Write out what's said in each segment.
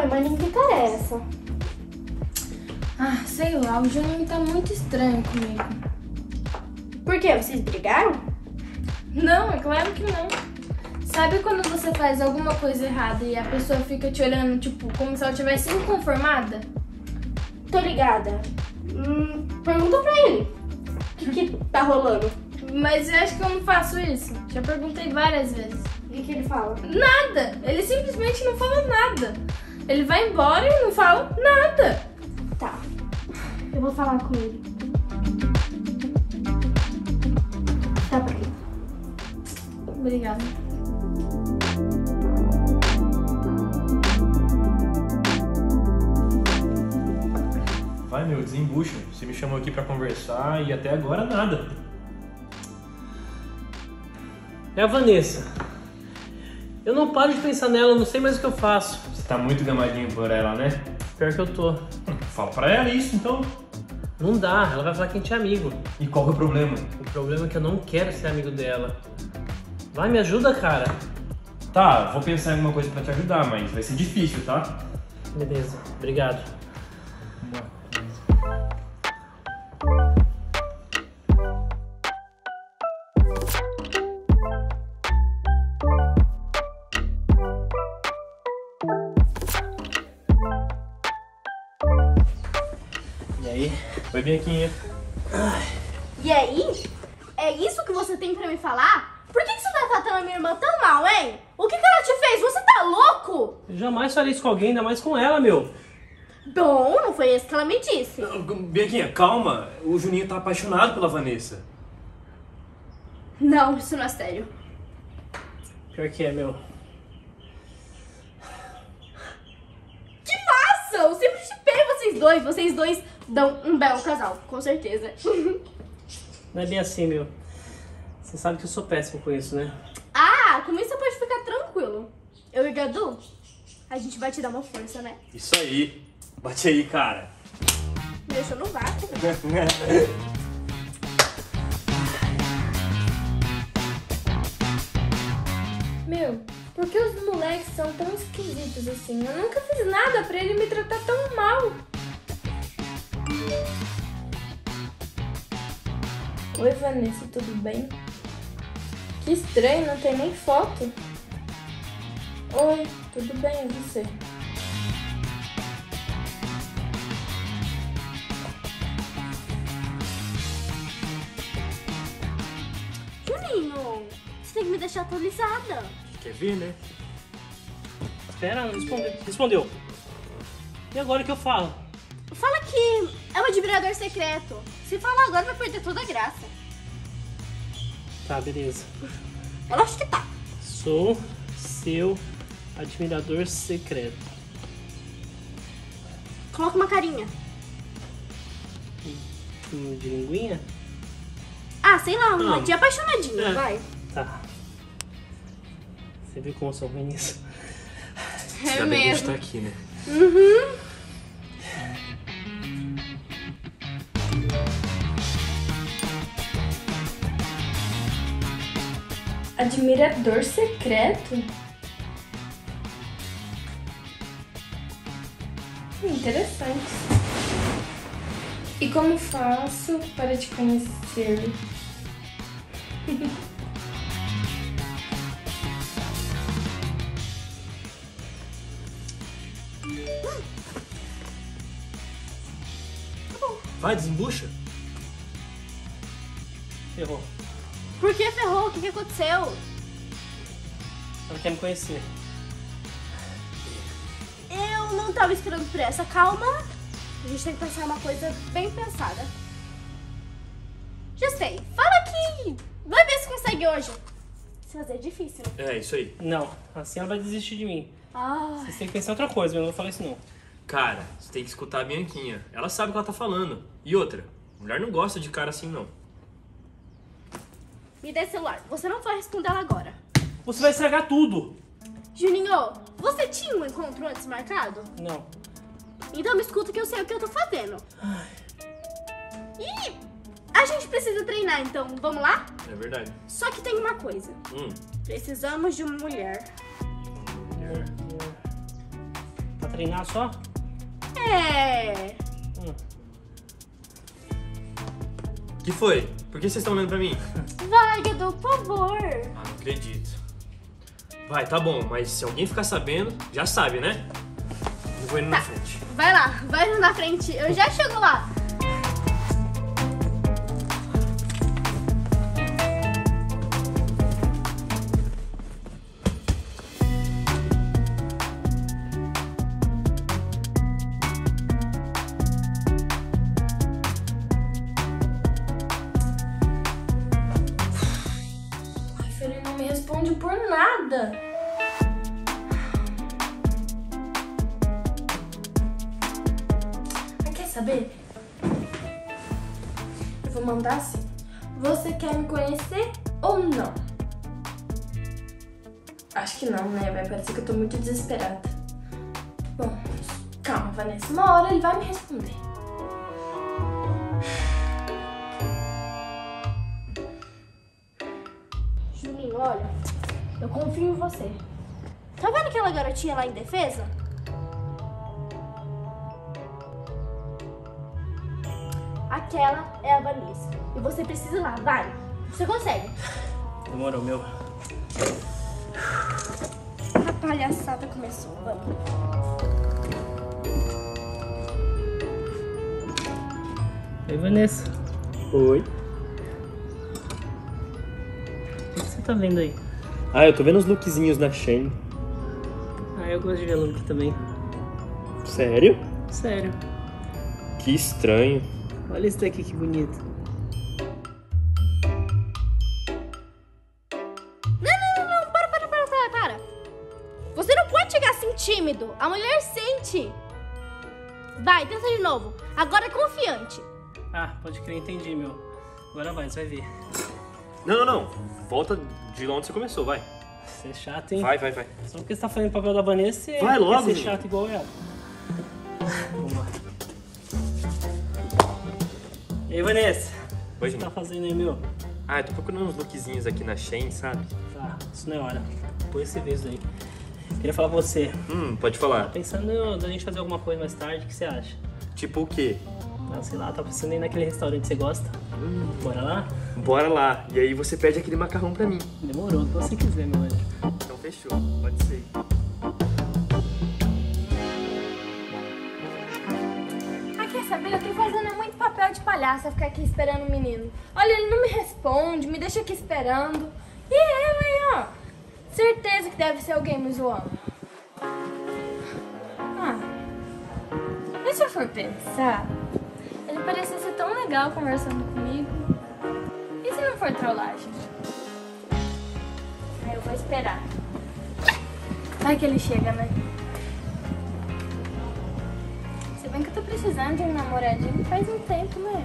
mas nem que cara é essa? Ah, sei lá, o Juninho tá muito estranho comigo. Por quê? Vocês brigaram? Não, é claro que não. Sabe quando você faz alguma coisa errada e a pessoa fica te olhando, tipo, como se ela tivesse inconformada? Tô ligada. Pergunta pra ele. O que tá rolando? Mas eu acho que eu não faço isso. Já perguntei várias vezes. O que ele fala? Nada! Ele simplesmente não fala nada. Ele vai embora e não fala nada. Tá. Eu vou falar com ele. Tá pra quê? Obrigada. Vai, meu, desembucha. Você me chamou aqui pra conversar e até agora nada. É a Vanessa. Eu não paro de pensar nela, não sei mais o que eu faço. Você tá muito gamadinho por ela, né? Pior que eu tô. Fala pra ela isso, então. Não dá, ela vai falar que a gente é amigo. E qual que é o problema? O problema é que eu não quero ser amigo dela. Vai, me ajuda, cara. Tá, vou pensar em alguma coisa pra te ajudar, mas vai ser difícil, tá? Beleza, obrigado. E aí? Oi, Bianquinha. E aí? É isso que você tem pra me falar? Por que você tá tratando a minha irmã tão mal, hein? O que ela te fez? Você tá louco? Eu jamais faria isso com alguém, ainda mais com ela, meu. Bom, não foi isso que ela me disse. Bianquinha, calma. O Juninho tá apaixonado pela Vanessa. Não, isso não é sério. Pior que é, meu. Que massa! Eu sempre chipei vocês dois. Vocês dois dão um belo casal, com certeza. Não é bem assim, meu. Você sabe que eu sou péssimo com isso, né? Ah, com isso você pode ficar tranquilo. Eu e Gadu, a gente vai te dar uma força, né? Isso aí. Bate aí, cara. Me deixou no vácuo. Meu, por que os moleques são tão esquisitos assim? Eu nunca fiz nada pra ele me tratar tão mal. Oi, Vanessa, tudo bem? Que estranho, não tem nem foto. Oi, tudo bem, e você? Juninho, você tem que me deixar atualizada. Quer ver, né? Espera, não respondeu. E agora o que eu falo? Fala que é um admirador secreto. Se falar agora vai perder toda a graça. Tá, beleza. Eu acho que tá. Sou seu admirador secreto. Coloca uma carinha. De linguinha? Ah, sei lá, uma Não. de apaixonadinha, É. vai. Tá. Você viu como eu sou ruim nisso? É Ainda bem que a gente mesmo. tá aqui, né? Uhum. Admirador secreto? Interessante. E como faço para te conhecer? Vai, desembucha. Ferrou. Por que ferrou? O que aconteceu? Ela quer me conhecer. Eu não tava esperando por essa. Calma. A gente tem que pensar uma coisa bem pensada. Já sei. Fala que vai ver se consegue hoje. Se fazer é difícil. É, isso aí. Não, assim ela vai desistir de mim. Ah, Vocês têm que pensar em outra coisa, eu não vou falar isso não. Cara, você tem que escutar a Bianquinha. Ela sabe o que ela tá falando. E outra, mulher não gosta de cara assim, não. me dê celular. Você não vai responder ela agora. Você vai estragar tudo. Juninho, você tinha um encontro antes marcado? Não. Então me escuta que eu sei o que eu tô fazendo. E a gente precisa treinar, então vamos lá? É verdade. Só que tem uma coisa. Precisamos de uma mulher. Tá treinar só? É... Que foi? Por que vocês estão olhando pra mim? Vai, Gadol, por favor. Ah, não acredito. Vai, tá bom, mas se alguém ficar sabendo, já sabe, né? Eu vou indo na frente. Vai lá, vai na frente. Eu já chego lá. Ele não me responde por nada. Mas quer saber? Eu vou mandar assim. Você quer me conhecer ou não? Acho que não, né? Vai parecer que eu tô muito desesperada. Bom, calma, Vanessa. Uma hora ele vai me responder. Juninho, olha, eu confio em você. Tá vendo aquela garotinha lá em defesa? Aquela é a Vanessa. E você precisa ir lá, vai. Você consegue. Demorou, meu. A palhaçada começou, vamos. Oi, Vanessa. Oi. O que você tá vendo aí? Ah, eu tô vendo os lookzinhos da Shein. Ah, eu gosto de ver look também. Sério? Sério. Que estranho. Olha isso daqui, que bonito. Não, para. Você não pode chegar assim tímido. A mulher sente. Vai, tenta de novo. Agora é confiante. Ah, pode crer, entendi, meu. Agora vai, você vai ver. Não. Volta de onde você começou, vai. Você é chato, hein? Vai. Só porque você tá fazendo o papel da Vanessa, você Vai logo, quer ser gente. chato igual ela. Vamos lá. E aí, Vanessa? Oi, O que você gente. tá fazendo aí, meu? Ah, eu tô procurando uns lookzinhos aqui na Shein, sabe? Tá, isso não é hora. Depois você vê isso aí. Queria falar pra você. Pode falar. Pensando da gente fazer alguma coisa mais tarde, o que você acha? Tipo o quê? Ah, sei lá, tá pensando em ir naquele restaurante que você gosta. Bora lá? Bora lá. E aí você pede aquele macarrão pra mim. Demorou, se você quiser, meu anjo. Então fechou. Pode ser. Ah, quer saber? Eu tô fazendo muito papel de palhaça ficar aqui esperando o menino. Olha, ele não me responde, me deixa aqui esperando. E eu, hein, ó. Certeza que deve ser alguém me zoando. Ah, mas se eu for pensar, ele parecia ser tão legal conversando comigo. E se não for trollagem? Aí eu vou esperar. Vai que ele chega, né? Se bem que eu tô precisando de um namoradinho faz um tempo, né?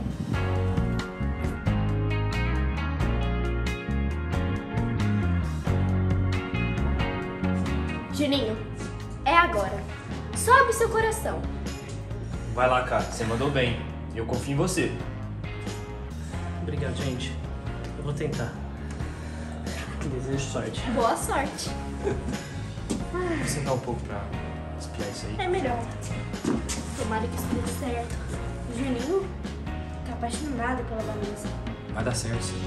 Juninho, é agora. Sobe seu coração. Vai lá, cara. Você mandou bem. Eu confio em você. Obrigado, gente. Eu vou tentar. Desejo sorte. Boa sorte. Vou sentar um pouco pra espiar isso aí. É melhor. Tomara que isso dê certo. Juninho tá apaixonado pela Vanessa. Vai dar certo, sim.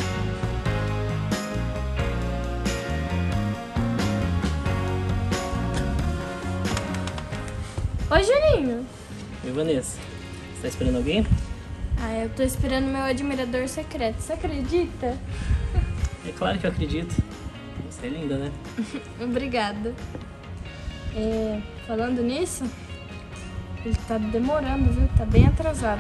Oi, Juninho. Oi, Vanessa. Você tá esperando alguém? Ah, eu tô esperando meu admirador secreto. Você acredita? É claro que eu acredito. Você é linda, né? Obrigada. Falando nisso, ele tá demorando, viu? Tá bem atrasado.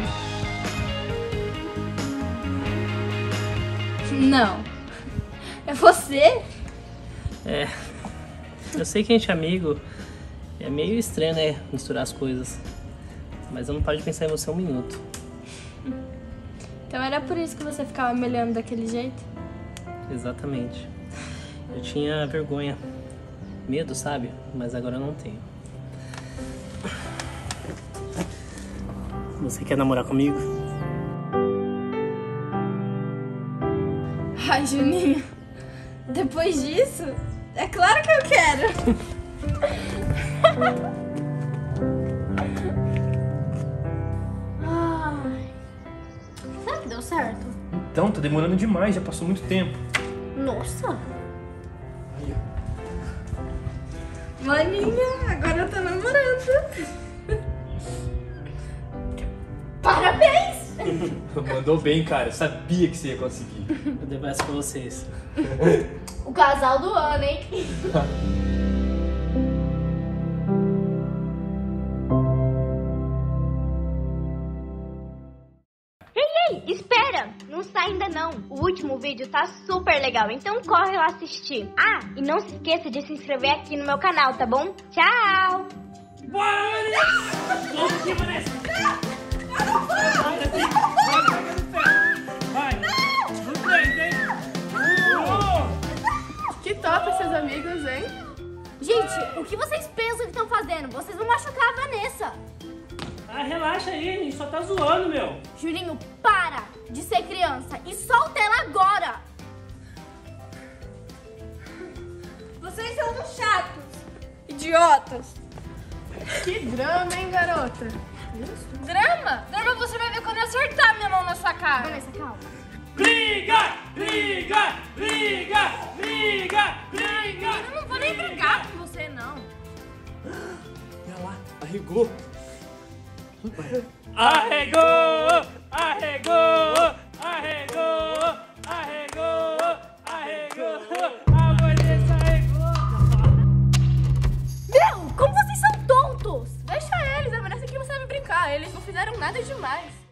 Não. É você? É. Eu sei que a gente é amigo. É meio estranho, né? Misturar as coisas. Mas eu não paro de pensar em você um minuto. Então era por isso que você ficava me olhando daquele jeito? Exatamente. Eu tinha vergonha. Medo, sabe? Mas agora eu não tenho. Você quer namorar comigo? Ai, Juninho. Depois disso, é claro que eu quero. deu certo. Então, tá demorando demais, já passou muito tempo. Nossa. Maninha, agora eu tô namorando. Parabéns! Mandou bem, cara. Eu sabia que você ia conseguir. Eu devo essa pra vocês. O casal do ano, hein? Ei, espera! Não sai ainda não. O último vídeo tá super legal, então corre lá assistir. Ah, e não se esqueça de se inscrever aqui no meu canal, tá bom? Tchau! Bora, Vanessa! Vamos aqui, Vanessa! Vai! No 3, hein? Que top esses amigos, hein? Gente, o que vocês pensam que estão fazendo? Vocês vão machucar a Vanessa. Ah, relaxa aí, a gente só tá zoando, meu. Julinho, para de ser criança e solta ela agora. Vocês são uns chatos. Idiotas. Que drama, hein, garota? Drama? Drama você vai ver quando eu acertar minha mão na sua cara. Vanessa, calma. Briga! Briga! Briga! Briga! Briga! Eu não vou nem brigar com você, não. Olha lá, arregou. Arregou! Arregou! Arregou! Arregou! Arregou! A Vanessa arregou! Meu, como vocês são tontos! Deixa eles, a Vanessa aqui não sabe brincar. Eles não fizeram nada demais.